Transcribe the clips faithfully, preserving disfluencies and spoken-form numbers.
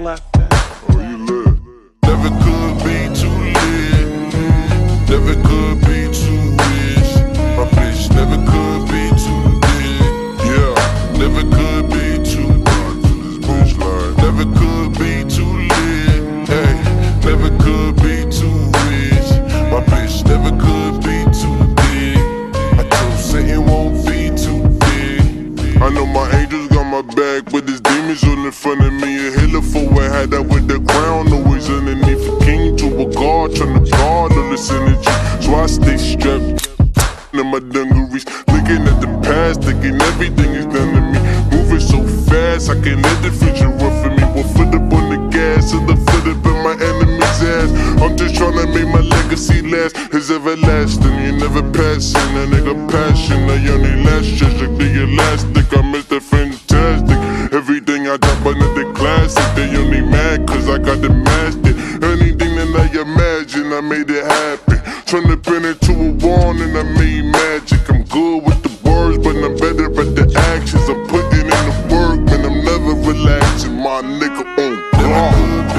left that. Oh, you lit. Never could be too lit. Never could be too rich. My bitch never could be too big. Yeah, never could be too hard to this bitch line. Never could be too lit. Hey, never could be too rich. My bitch never could be too big. I told Satan won't be too big. I know my angels got my back, but there's demons all in front of me. A hiller for a hat that with the crown, always underneath a king to a guard, trying to guard all this energy. So I stay strapped in my dungarees, looking at the past, thinking everything is done to me. Moving so fast, I can't let the future run for me. One foot up on the gas, and the foot up in my enemy's ass. I'm just trying to make my legacy last. It's everlasting, you never passing. A nigga passion, I only last just like the elastic. I miss the fantastic. Everything I drop another classic. They only mad cause I got the master. Anything that I imagine, I made it happen. Turn the pen into a wand and I made magic. I'm good with the words, but I'm better at the actions. I'm putting in the work, man, I'm never relaxing. My nigga on God.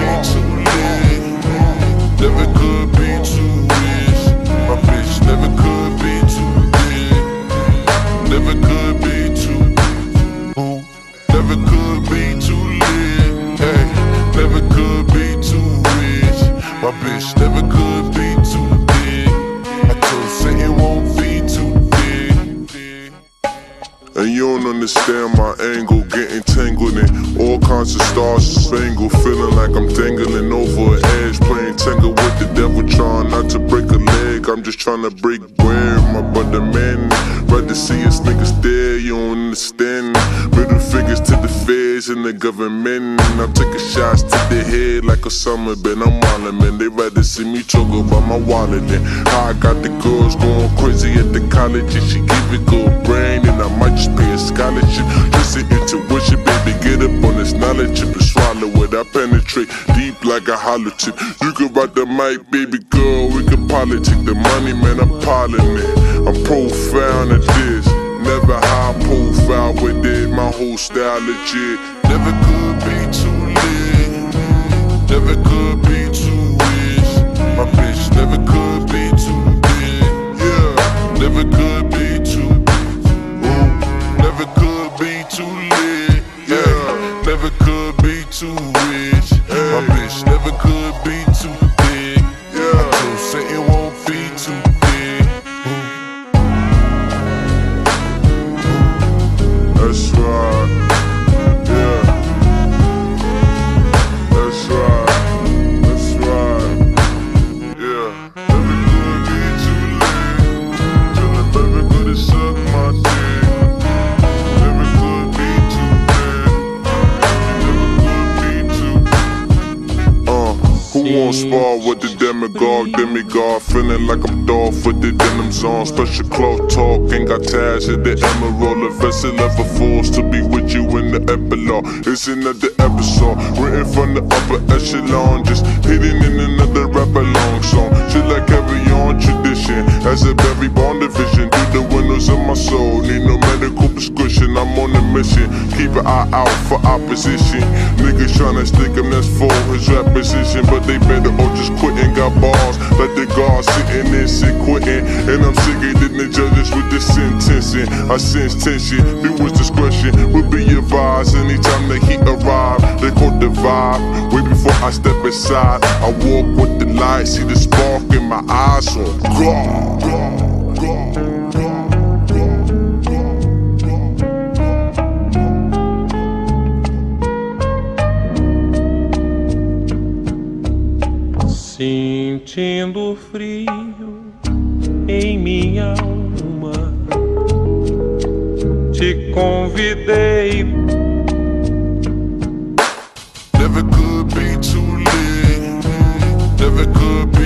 Never could be too rich. My bitch never could be too big. Never could be too ooh. Never could be too lit. Hey, never could be too rich. My bitch never could be too big. I told Satan won't be too big. And you don't understand my angle, getting tangled in all kinds of stars spangled, feeling like I'm dangling over an edge, playing tangle with the devil, trying not to break a leg. I'm just trying to break bread, my brother man. Rather see us niggas dead, you don't understand. Middle fingers to the feds and the government. I'm taking shots to the head like Osama bin I'm wildin', man. They rather see me choke about my wallet than how I got the girls going crazy at the college. And she give it good brain, and I might just pay a scholarship. Listen intuition, baby, get up on this knowledge and swallow it. I penetrate deep like a hollow tip. You can ride the mic, baby girl, we can politic. The money, man, I'm piling it. I'm profound at this. Never high profile with it. My whole style legit. Never could be too lit. Never could be too rich. My bitch never could be too big. Yeah, never could be too ooh. Never could be too lit. Yeah, never could be too rich. My bitch never could be too big. Yeah, I told Satan won't be too big. That's right. Yeah. That's right. That's right. Yeah. Never could be too late. Till I never could have sucked my dick. Never could be too bad. Never could be too. Uh, who won't spar with the demagogue, demigod? Feeling like I'm Dolph with the denims on. Special cloth talk, ain't got ties at the emerald. A vessel ever forced to be with you in the epilogue. It's another episode, written from the upper echelon. Just hidden in another rapper long song. Shit like carry on tradition. As a very born division, through the windows of my soul. Need no medical prescription, I'm on a mission. Keep an eye out for opposition. Niggas tryna stick him, that's for his rap position. But they better all just quitting. Got bars like the guard sitting in sick quitting. And I'm sicker than the judges with the sentencing. I sense tension, viewers discretion will be advised. Anytime the heat arrive, they caught the vibe. Way before I step inside, I walk with the light. See the spark in my eyes on God. Sentindo frio em minha alma, te convidei. Never could be too lit. Never could be